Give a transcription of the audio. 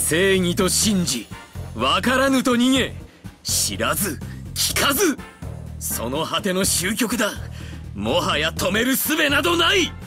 正義と信じ、分からぬと逃げ、知らず聞かず、その果ての終局だ。もはや止める術などない。